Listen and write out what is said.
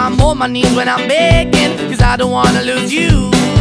I'm on my knees when I'm begging, 'cause I don't wanna lose you.